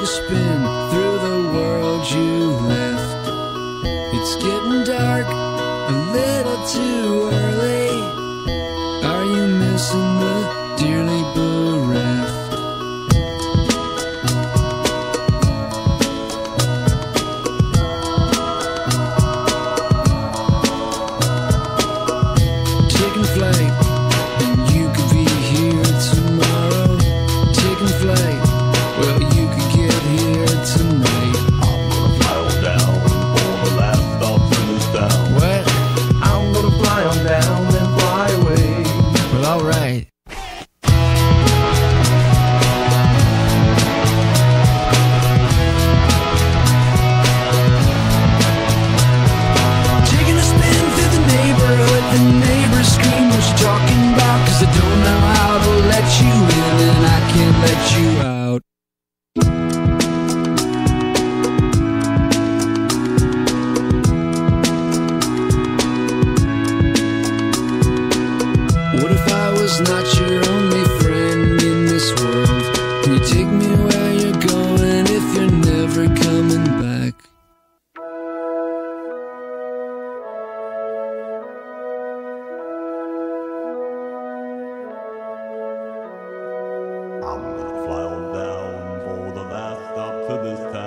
spin through the world you left. It's getting dark, a little too early. Are you missing the dearly bereft? Taking flight, and you could be here tomorrow. Taking flight, well, you could get here tonight. I'm gonna fly on down for the last stop in this town. What? I'm gonna fly on down and fly away. Well, alright. Taking a spin through the neighborhood, the neighbors scream what you talking about, 'cause I don't know how to let you in and I can't let you out. What if I was not your only friend in this world? Can you take me where you're going if you're never coming back? I'm gonna fly on down for the last stop to this town.